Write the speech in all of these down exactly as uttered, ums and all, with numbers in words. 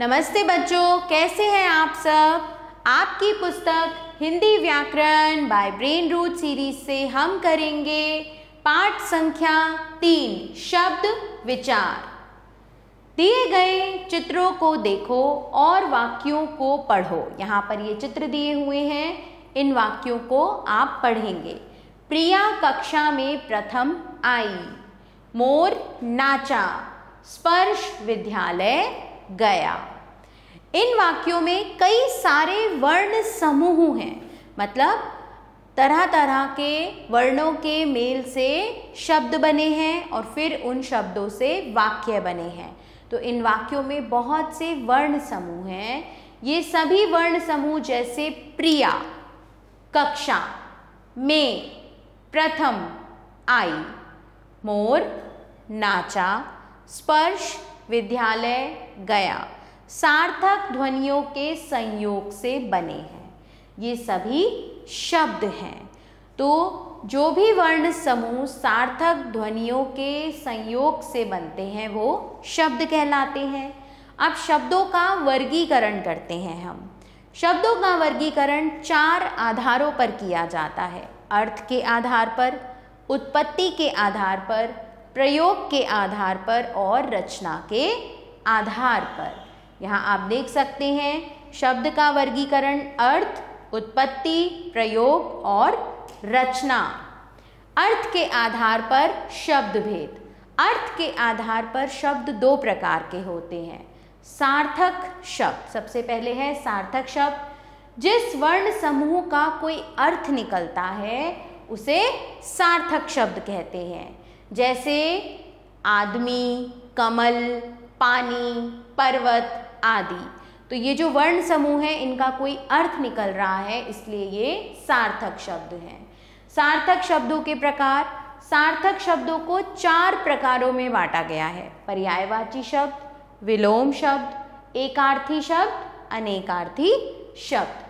नमस्ते बच्चों, कैसे हैं आप सब। आपकी पुस्तक हिंदी व्याकरण बाय ब्रेन रूट सीरीज से हम करेंगे पाठ संख्या तीन, शब्द विचार। दिए गए चित्रों को देखो और वाक्यों को पढ़ो। यहाँ पर ये चित्र दिए हुए हैं, इन वाक्यों को आप पढ़ेंगे। प्रिया कक्षा में प्रथम आई, मोर नाचा, स्पर्श विद्यालय गया। इन वाक्यों में कई सारे वर्ण समूह हैं, मतलब तरह तरह के वर्णों के मेल से शब्द बने हैं और फिर उन शब्दों से वाक्य बने हैं। तो इन वाक्यों में बहुत से वर्ण समूह हैं। ये सभी वर्ण समूह जैसे प्रिया, कक्षा में, प्रथम आई, मोर नाचा, स्पर्श विद्यालय गया, सार्थक ध्वनियों के संयोग से बने हैं। ये सभी शब्द हैं। तो जो भी वर्ण समूह सार्थक ध्वनियों के संयोग से बनते हैं वो शब्द कहलाते हैं। अब शब्दों का वर्गीकरण करते हैं हम। शब्दों का वर्गीकरण चार आधारों पर किया जाता है। अर्थ के आधार पर, उत्पत्ति के आधार पर, प्रयोग के आधार पर और रचना के आधार पर। यहाँ आप देख सकते हैं शब्द का वर्गीकरण अर्थ, उत्पत्ति, प्रयोग और रचना। अर्थ के आधार पर शब्द भेद। अर्थ के आधार पर शब्द दो प्रकार के होते हैं। सार्थक शब्द, सबसे पहले है सार्थक शब्द। जिस वर्ण समूह का कोई अर्थ निकलता है उसे सार्थक शब्द कहते हैं। जैसे आदमी, कमल, पानी, पर्वत आदि। तो ये जो वर्ण समूह है इनका कोई अर्थ निकल रहा है, इसलिए ये सार्थक शब्द हैं। सार्थक शब्दों के प्रकार। सार्थक शब्दों को चार प्रकारों में बांटा गया है। पर्यायवाची शब्द, विलोम शब्द, एकार्थी शब्द, अनेकार्थी शब्द।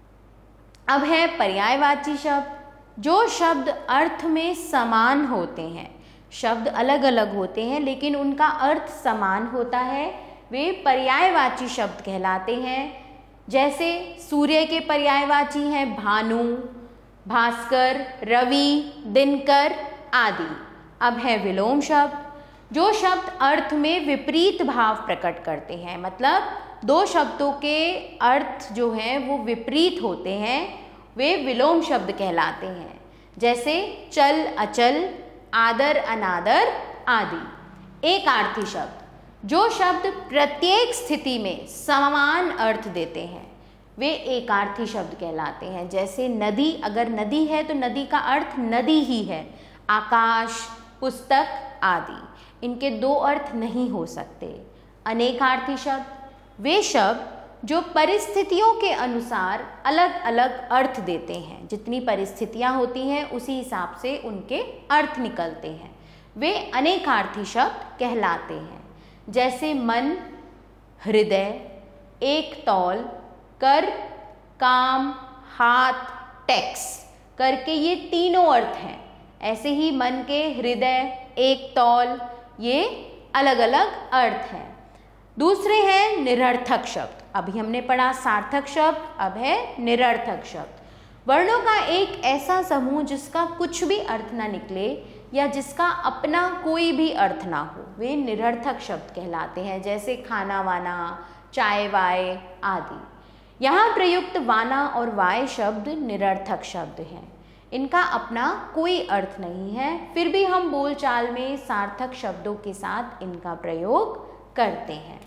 अब है पर्यायवाची शब्द। जो शब्द अर्थ में समान होते हैं, शब्द अलग अलग होते हैं लेकिन उनका अर्थ समान होता है, वे पर्यायवाची शब्द कहलाते हैं। जैसे सूर्य के पर्यायवाची हैं भानु, भास्कर, रवि, दिनकर आदि। अब है विलोम शब्द। जो शब्द अर्थ में विपरीत भाव प्रकट करते हैं, मतलब दो शब्दों के अर्थ जो हैं वो विपरीत होते हैं, वे विलोम शब्द कहलाते हैं। जैसे चल अचल, आदर अनादर आदि। एकार्थी शब्द। जो शब्द प्रत्येक स्थिति में समान अर्थ देते हैं वे एकार्थी शब्द कहलाते हैं। जैसे नदी, अगर नदी है तो नदी का अर्थ नदी ही है। आकाश, पुस्तक आदि, इनके दो अर्थ नहीं हो सकते। अनेकार्थी शब्द। वे शब्द जो परिस्थितियों के अनुसार अलग अलग अर्थ देते हैं। जितनी परिस्थितियां होती हैं उसी हिसाब से उनके अर्थ निकलते हैं, वे अनेकार्थी शब्द कहलाते हैं। जैसे मन, हृदय, एक तौल, कर, काम, हाथ, टैक्स, करके ये तीनों अर्थ हैं। ऐसे ही मन के हृदय, एक तौल, ये अलग अलग अर्थ हैं। दूसरे हैं निरर्थक शब्द। अभी हमने पढ़ा सार्थक शब्द, अब है निरर्थक शब्द। वर्णों का एक ऐसा समूह जिसका कुछ भी अर्थ ना निकले या जिसका अपना कोई भी अर्थ ना हो, वे निरर्थक शब्द कहलाते हैं। जैसे खाना वाना, चाय वाय आदि। यहाँ प्रयुक्त वाना और वाय शब्द निरर्थक शब्द हैं। इनका अपना कोई अर्थ नहीं है, फिर भी हम बोलचाल में सार्थक शब्दों के साथ इनका प्रयोग करते हैं।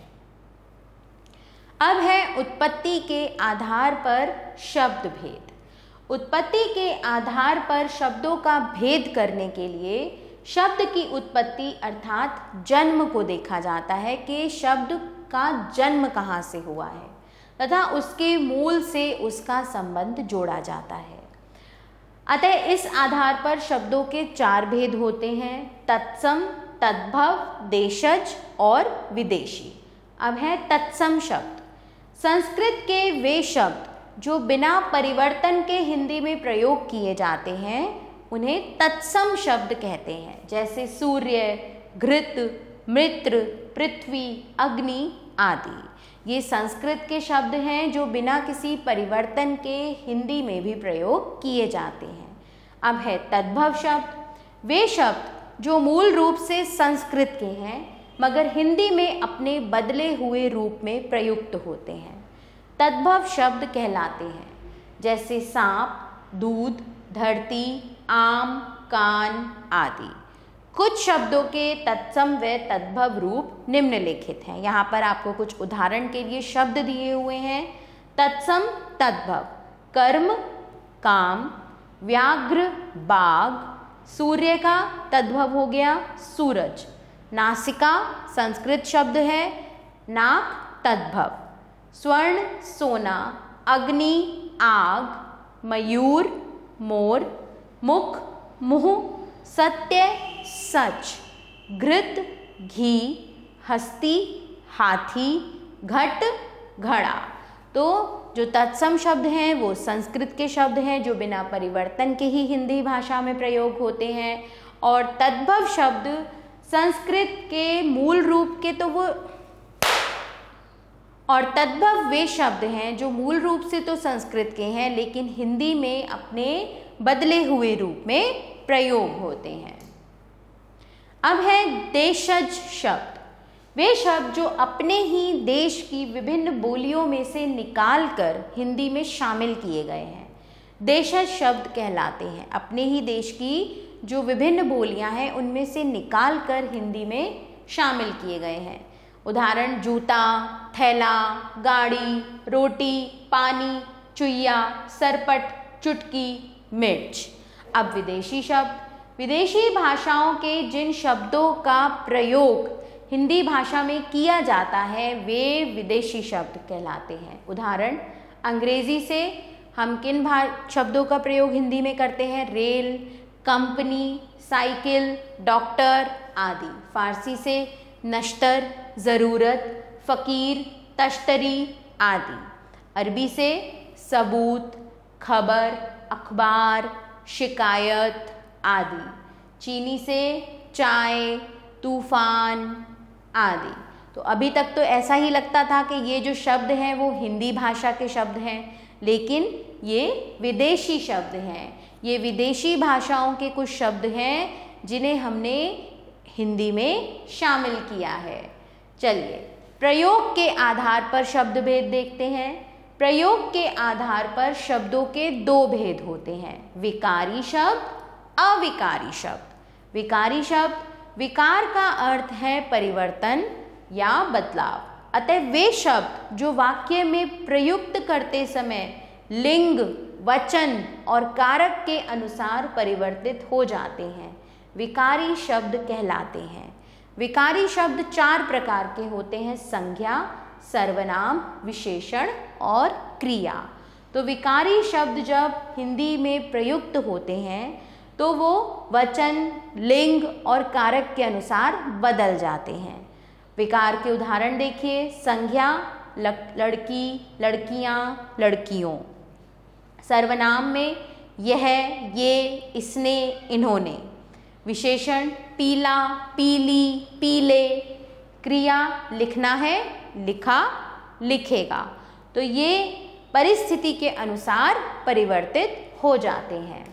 अब है उत्पत्ति के आधार पर शब्द भेद। उत्पत्ति के आधार पर शब्दों का भेद करने के लिए शब्द की उत्पत्ति अर्थात जन्म को देखा जाता है कि शब्द का जन्म कहाँ से हुआ है तथा उसके मूल से उसका संबंध जोड़ा जाता है। अतः इस आधार पर शब्दों के चार भेद होते हैं: तत्सम, तद्भव, देशज और विदेशी। अब है तत्सम शब्द। संस्कृत के वे शब्द जो बिना परिवर्तन के हिंदी में प्रयोग किए जाते हैं उन्हें तत्सम शब्द कहते हैं। जैसे सूर्य, घृत, मित्र, पृथ्वी, अग्नि आदि। ये संस्कृत के शब्द हैं जो बिना किसी परिवर्तन के हिंदी में भी प्रयोग किए जाते हैं। अब है तद्भव शब्द। वे शब्द जो मूल रूप से संस्कृत के हैं मगर हिंदी में अपने बदले हुए रूप में प्रयुक्त होते हैं, तद्भव शब्द कहलाते हैं। जैसे सांप, दूध, धरती, आम, कान आदि। कुछ शब्दों के तत्सम व तद्भव रूप निम्नलिखित हैं। यहाँ पर आपको कुछ उदाहरण के लिए शब्द दिए हुए हैं। तत्सम तद्भव: कर्म काम, व्याघ्र बाघ, सूर्य का तद्भव हो गया सूरज। नासिका संस्कृत शब्द है, नाक तद्भव। स्वर्ण सोना, अग्नि आग, मयूर मोर, मुख मुँह, सत्य सच, घृत घी, हस्ती हाथी, घट घड़ा। तो जो तत्सम शब्द हैं वो संस्कृत के शब्द हैं जो बिना परिवर्तन के ही हिंदी भाषा में प्रयोग होते हैं, और तद्भव शब्द संस्कृत के मूल रूप के तो वो और तद्भव वे शब्द हैं जो मूल रूप से तो संस्कृत के हैं लेकिन हिंदी में अपने बदले हुए रूप में प्रयोग होते हैं। अब है देशज शब्द। वे शब्द जो अपने ही देश की विभिन्न बोलियों में से निकालकर हिंदी में शामिल किए गए हैं, देशज शब्द कहलाते हैं। अपने ही देश की जो विभिन्न बोलियां हैं उनमें से निकालकर हिंदी में शामिल किए गए हैं। उदाहरण जूता, थैला, गाड़ी, रोटी, पानी, चुईया, सरपट, चुटकी, मिर्च। अब विदेशी शब्द। विदेशी भाषाओं के जिन शब्दों का प्रयोग हिंदी भाषा में किया जाता है वे विदेशी शब्द कहलाते हैं। उदाहरण अंग्रेजी से हम किन शब्दों का प्रयोग हिंदी में करते हैं? रेल, कंपनी, साइकिल, डॉक्टर आदि। फारसी से नश्तर, ज़रूरत, फ़कीर, तश्तरी आदि। अरबी से सबूत, खबर, अखबार, शिकायत आदि। चीनी से चाय, तूफ़ान आदि। तो अभी तक तो ऐसा ही लगता था कि ये जो शब्द हैं वो हिंदी भाषा के शब्द हैं, लेकिन ये विदेशी शब्द हैं। ये विदेशी भाषाओं के कुछ शब्द हैं जिन्हें हमने हिंदी में शामिल किया है। चलिए प्रयोग के आधार पर शब्द भेद देखते हैं। प्रयोग के आधार पर शब्दों के दो भेद होते हैं, विकारी शब्द, अविकारी शब्द। विकारी शब्द, विकार का अर्थ है परिवर्तन या बदलाव। अतः वे शब्द जो वाक्य में प्रयुक्त करते समय लिंग, वचन और कारक के अनुसार परिवर्तित हो जाते हैं विकारी शब्द कहलाते हैं। विकारी शब्द चार प्रकार के होते हैं, संज्ञा, सर्वनाम, विशेषण और क्रिया। तो विकारी शब्द जब हिंदी में प्रयुक्त होते हैं तो वो वचन, लिंग और कारक के अनुसार बदल जाते हैं। विकार के उदाहरण देखिए। संज्ञा लड़की, लड़कियां, लड़कियों। सर्वनाम में यह, ये, इसने, इन्होंने। विशेषण पीला, पीली, पीले। क्रिया लिखना है, लिखा, लिखेगा। तो ये परिस्थिति के अनुसार परिवर्तित हो जाते हैं।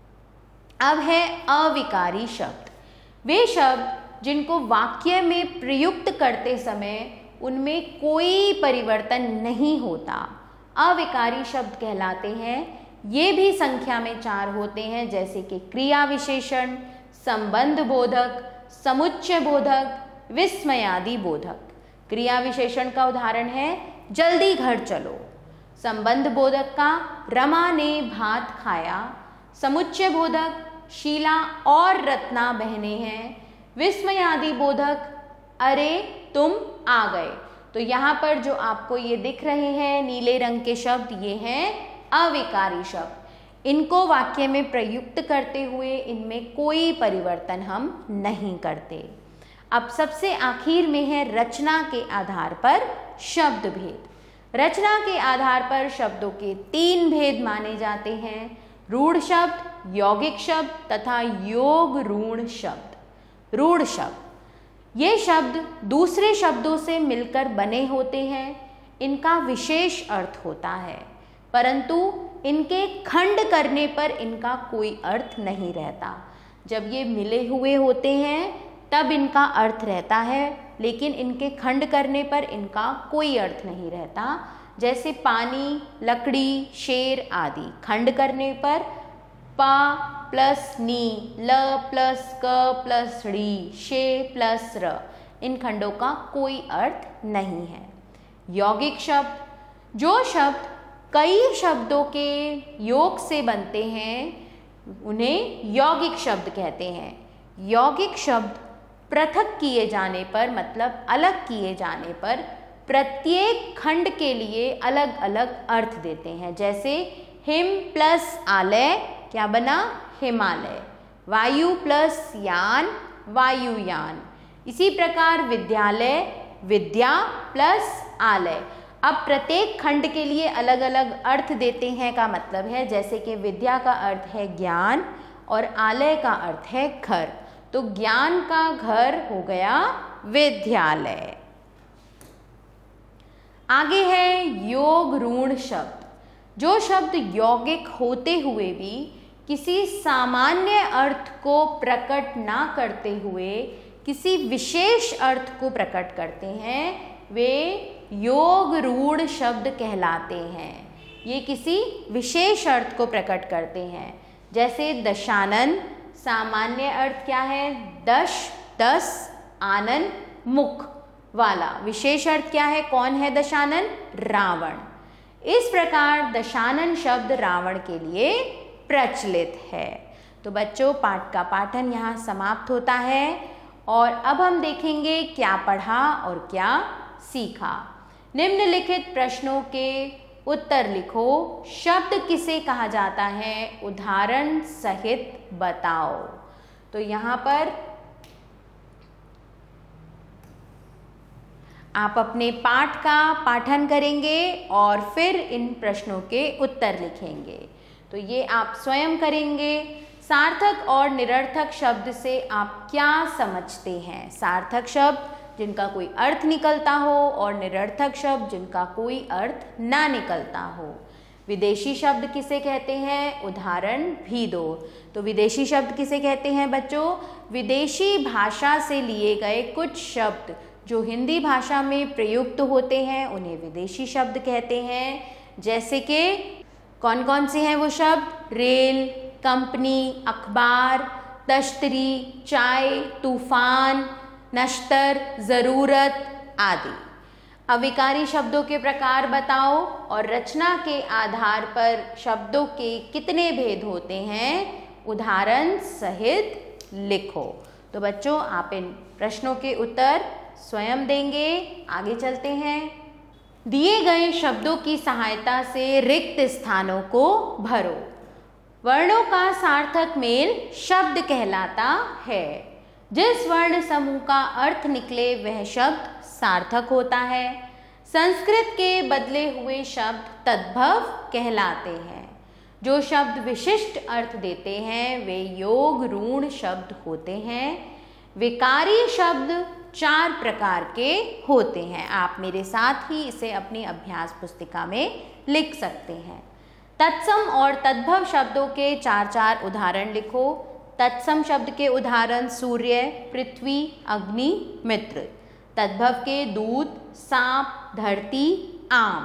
अब है अविकारी शब्द। वे शब्द जिनको वाक्य में प्रयुक्त करते समय उनमें कोई परिवर्तन नहीं होता, अविकारी शब्द कहलाते हैं। ये भी संख्या में चार होते हैं, जैसे कि क्रिया विशेषण, संबंध बोधक, समुच्चय बोधक, विस्मयादि बोधक। क्रिया विशेषण का उदाहरण है जल्दी घर चलो। संबंध बोधक का रमा ने भात खाया। समुच्चय बोधक शीला और रत्ना बहनें हैं। विस्मयादि बोधक अरे तुम आ गए। तो यहाँ पर जो आपको ये दिख रहे हैं नीले रंग के शब्द, ये हैं अविकारी शब्द। इनको वाक्य में प्रयुक्त करते हुए इनमें कोई परिवर्तन हम नहीं करते। अब सबसे आखिर में है रचना के आधार पर शब्द भेद। रचना के आधार पर शब्दों के तीन भेद माने जाते हैं, रूढ़ शब्द, यौगिक शब्द तथा योग ऋण शब्द। रूढ़ शब्द, ये शब्द दूसरे शब्दों से मिलकर बने होते हैं, इनका विशेष अर्थ होता है, परंतु इनके खंड करने पर इनका कोई अर्थ नहीं रहता। जब ये मिले हुए होते हैं तब इनका अर्थ रहता है, लेकिन इनके खंड करने पर इनका कोई अर्थ नहीं रहता। जैसे पानी, लकड़ी, शेर आदि। खंड करने पर पा प्लस नी, ल प्लस क प्लस ड़ी, शे प्लस र, इन खंडों का कोई अर्थ नहीं है। यौगिक शब्द, जो शब्द कई शब्दों के योग से बनते हैं उन्हें यौगिक शब्द कहते हैं। यौगिक शब्द पृथक किए जाने पर, मतलब अलग किए जाने पर, प्रत्येक खंड के लिए अलग अलग अर्थ देते हैं। जैसे हिम प्लस आलय क्या बना? हिमालय। वायु प्लस यान, वायुयान। इसी प्रकार विद्यालय, विद्या प्लस आलय। अब प्रत्येक खंड के लिए अलग अलग अर्थ देते हैं का मतलब है, जैसे कि विद्या का अर्थ है ज्ञान और आलय का अर्थ है घर, तो ज्ञान का घर हो गया विद्यालय। आगे है योग ऋण शब्द। जो शब्द यौगिक होते हुए भी किसी सामान्य अर्थ को प्रकट ना करते हुए किसी विशेष अर्थ को प्रकट करते हैं, वे योग ऋण शब्द कहलाते हैं। ये किसी विशेष अर्थ को प्रकट करते हैं। जैसे दशानन, सामान्य अर्थ क्या है? दश, दस, आनन, मुख वाला। विशेष अर्थ क्या है? कौन है दशानन? रावण। इस प्रकार दशानन शब्द रावण के लिए प्रचलित है। तो बच्चों, पाठ का पाठन यहाँ समाप्त होता है और अब हम देखेंगे क्या पढ़ा और क्या सीखा। निम्नलिखित प्रश्नों के उत्तर लिखो। शब्द किसे कहा जाता है? उदाहरण सहित बताओ। तो यहाँ पर आप अपने पाठ का पाठन करेंगे और फिर इन प्रश्नों के उत्तर लिखेंगे। तो ये आप स्वयं करेंगे। सार्थक और निरर्थक शब्द से आप क्या समझते हैं? सार्थक शब्द जिनका कोई अर्थ निकलता हो और निरर्थक शब्द जिनका कोई अर्थ ना निकलता हो। विदेशी शब्द किसे कहते हैं? उदाहरण भी दो। तो विदेशी शब्द किसे कहते हैं बच्चों? विदेशी भाषा से लिए गए कुछ शब्द जो हिंदी भाषा में प्रयुक्त होते हैं उन्हें विदेशी शब्द कहते हैं। जैसे कि कौन कौन से हैं वो शब्द? रेल, कंपनी, अखबार, तश्तरी, चाय, तूफान, नश्तर, ज़रूरत आदि। अविकारी शब्दों के प्रकार बताओ और रचना के आधार पर शब्दों के कितने भेद होते हैं, उदाहरण सहित लिखो। तो बच्चों, आप इन प्रश्नों के उत्तर स्वयं देंगे। आगे चलते हैं। दिए गए शब्दों की सहायता से रिक्त स्थानों को भरो। वर्णों का सार्थक मेल शब्द कहलाता है। जिस वर्ण समूह का अर्थ निकले वह शब्द सार्थक होता है। संस्कृत के बदले हुए शब्द तद्भव कहलाते हैं। जो शब्द विशिष्ट अर्थ देते हैं वे योग ऋण शब्द होते हैं। विकारी शब्द चार प्रकार के होते हैं। आप मेरे साथ ही इसे अपनी अभ्यास पुस्तिका में लिख सकते हैं। तत्सम और तद्भव शब्दों के चार चार उदाहरण लिखो। तत्सम शब्द के उदाहरण सूर्य, पृथ्वी, अग्नि, मित्र। तद्भव के दूत, सांप, धरती, आम।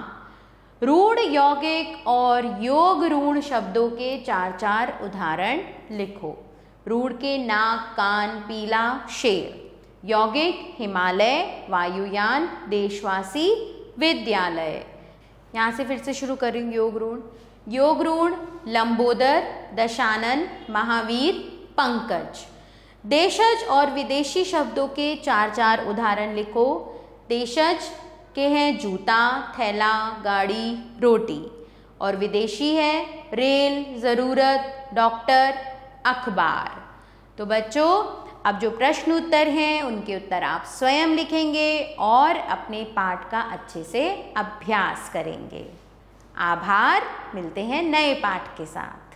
ऋण यौगिक और योग ऋण शब्दों के चार चार उदाहरण लिखो। ऋण के नाक, कान, पीला, शेर। यौगिक हिमालय, वायुयान, देशवासी, विद्यालय। यहाँ से फिर से शुरू करेंगे योग ऋण। योग ऋण लंबोदर, दशानन, महावीर, पंकज। देशज और विदेशी शब्दों के चार चार उदाहरण लिखो। देशज के हैं जूता, थैला, गाड़ी, रोटी और विदेशी है रेल, ज़रूरत, डॉक्टर, अखबार। तो बच्चों, अब जो प्रश्न उत्तर हैं उनके उत्तर आप स्वयं लिखेंगे और अपने पाठ का अच्छे से अभ्यास करेंगे। आभार। मिलते हैं नए पाठ के साथ।